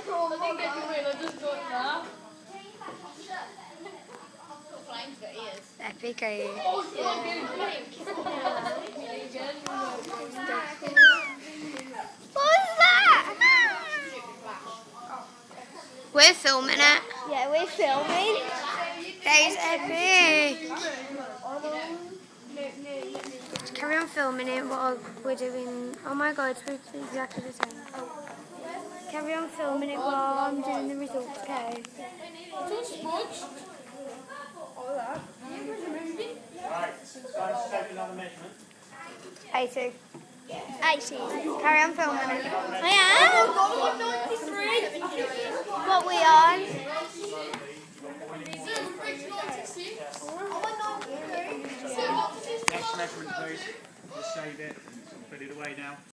think they can win. I just got that. Epic, are you? Oh, yeah. What was that? We're filming it. Yeah, we're filming. That is epic. Carry on filming it while we're doing. Oh my god, it's exactly the same. Carry on filming it while I'm doing the results, okay? Right, so let's take another measurement. 80. 80. Carry on filming it. I am. What we on? Next measurement, please. Just save it and put it away now.